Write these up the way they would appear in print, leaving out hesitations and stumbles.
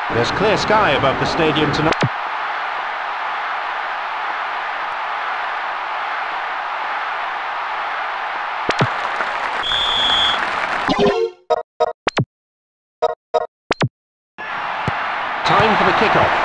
There's clear sky above the stadium tonight. Time for the kickoff.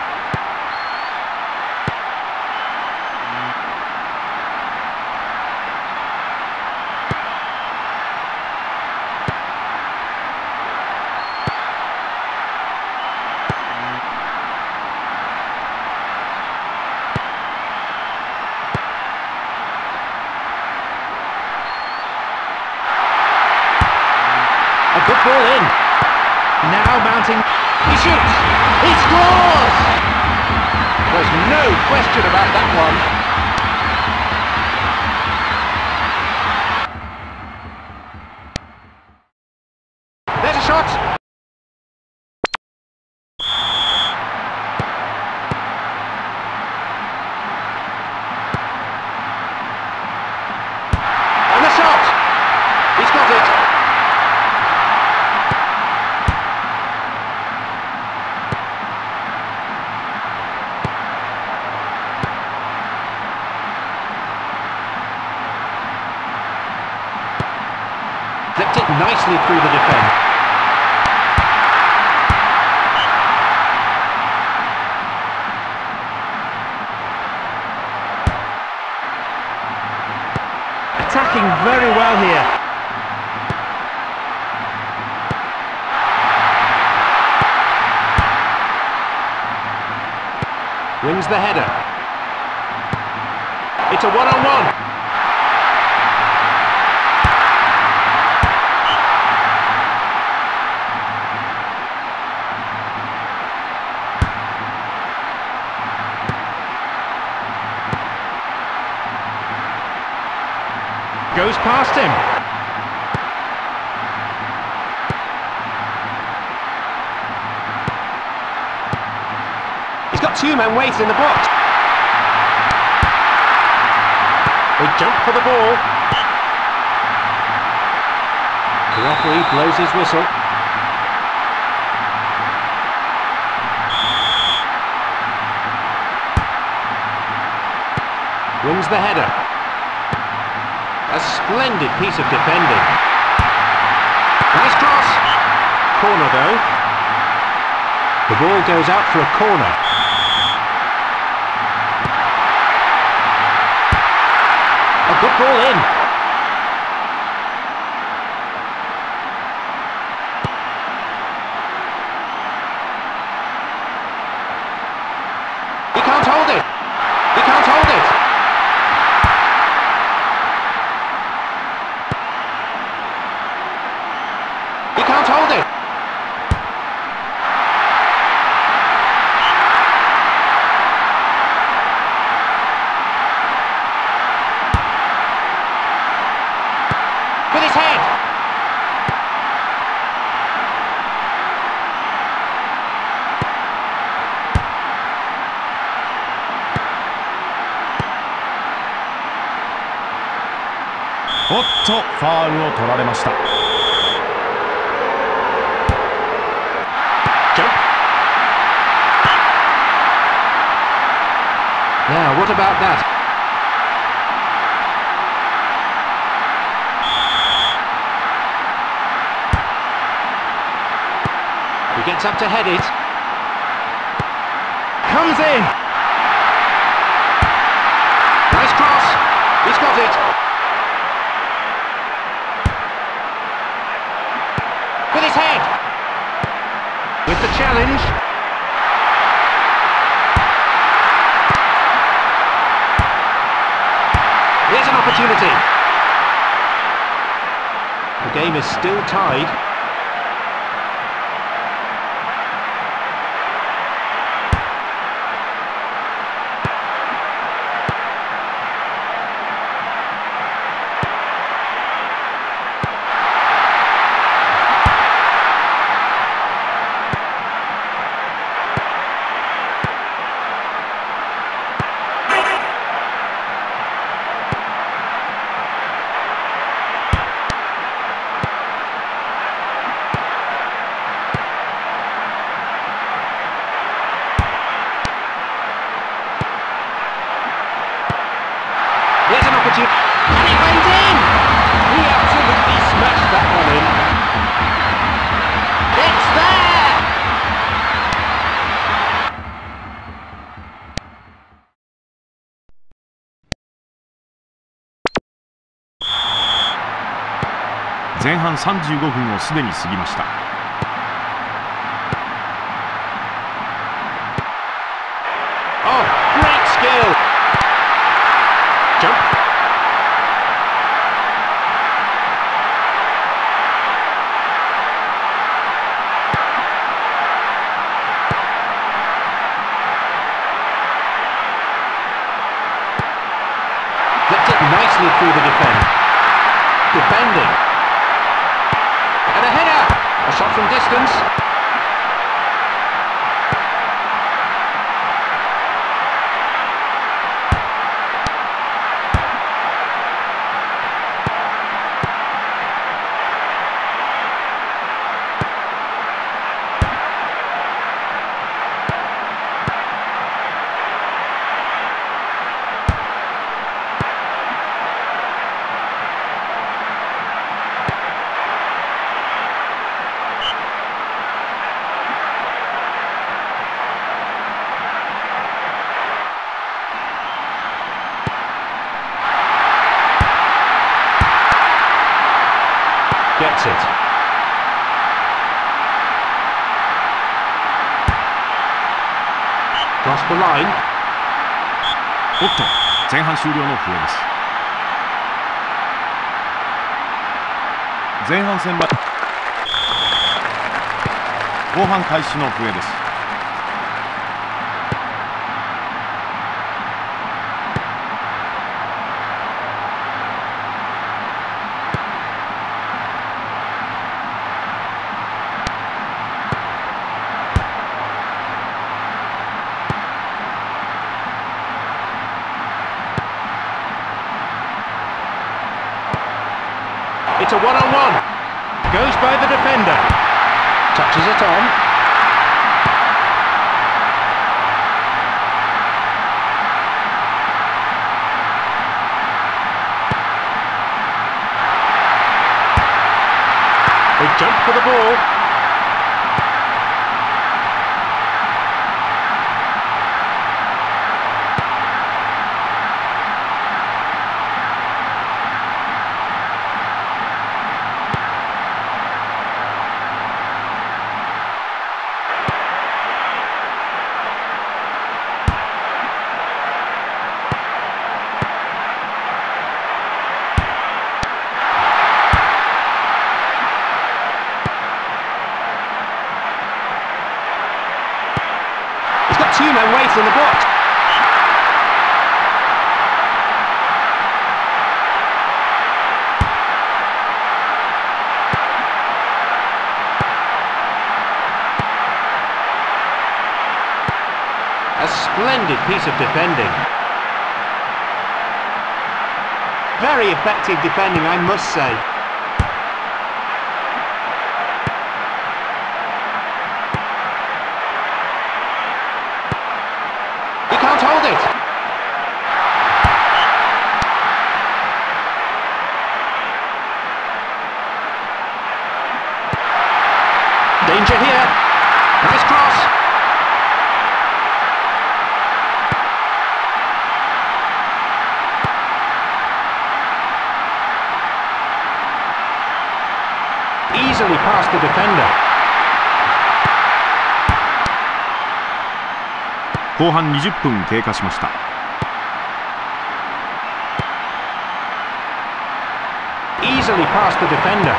A good ball in. Now mounting. He shoots. He scores! There's no question about that one. There's a shot. And the shot. He's got it. Flipped it nicely through the defence. Attacking very well here. Wins the header. It's a one-on-one. Goes past him. He's got two men waiting in the box. They jump for the ball. The referee blows his whistle. Wins the header. A splendid piece of defending. Nice cross. Corner though. The ball goes out for a corner. A good ball in. He can't hold it. He can't hold it. He can't hold it. With his head. おっと、ファウルを取られました。 Now, what about that? He gets up to head it. Comes in. Nice cross. He's got it. With his head. With the challenge. Here's an opportunity. The game is still tied. would you... And it went in! He absolutely smashed that one in. It's there! 前半35分をすでに過ぎました。 Oh, great skill! Jump. Flipped it nicely through the defence. Defending. And a header! A shot from distance. Gets it. Cross the line. おっと、前半終了の笛です。前半戦は後半開始の笛です。 It's a one-on-one. Goes by the defender. Touches it on. They jump for the ball. Two men wait in the box. A splendid piece of defending. Very effective defending, I must say. Hold it. Danger here. Nice cross. Easily past the defender. 後半20分経過しました。 Easily past the defender.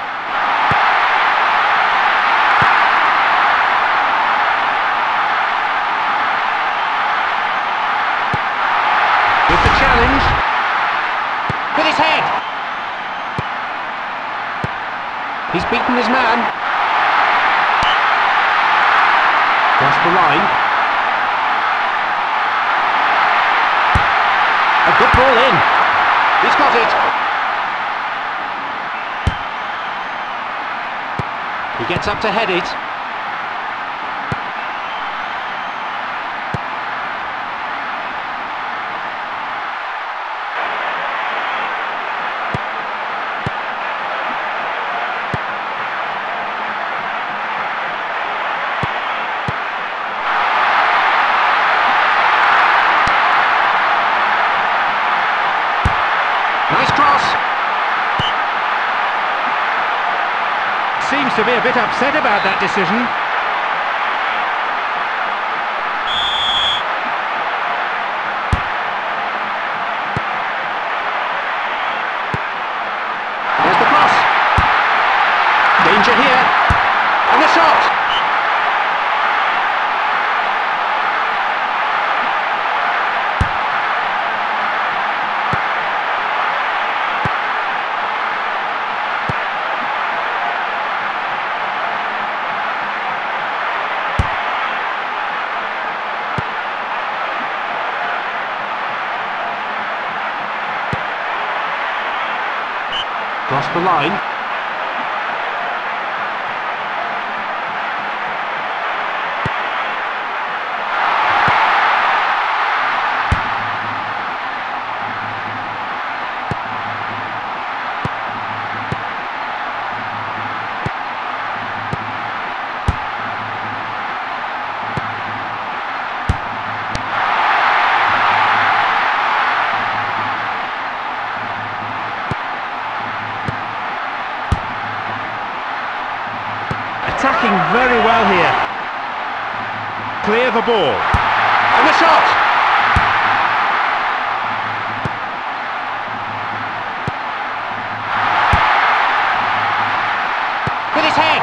With the challenge. With his head. He's beaten his man. Cross the line. A good ball in. He's got it. He gets up to head it. to be a bit upset about that decision. There's the cross. Danger here. And the shot. Cross the line. Attacking very well here. Clear the ball. And the shot! With his head!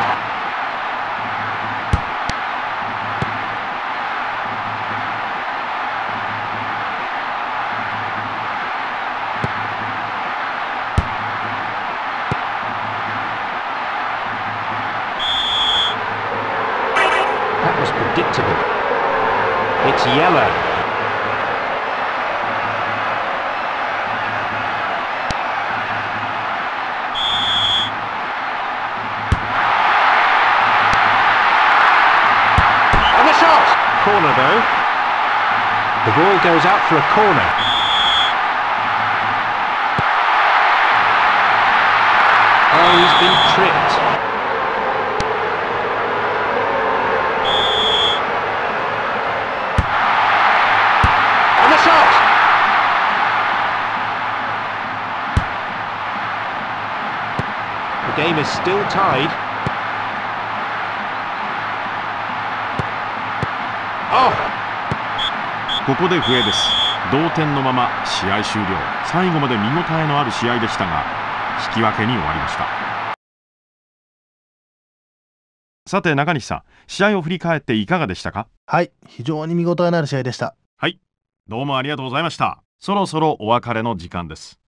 That was predictable. It's yellow. And the shot! Corner though. The ball goes out for a corner. Oh, he's been tripped. Shot! The game is still tied. Oh! ここで笛です。同点のまま試合終了。最後まで見応えのある試合でしたが、引き分けに終わりました。さて中西さん、試合を振り返っていかがでしたか？ はい、非常に見応えのある試合でした。 はい、どうもありがとうございました。そろそろお別れの時間です。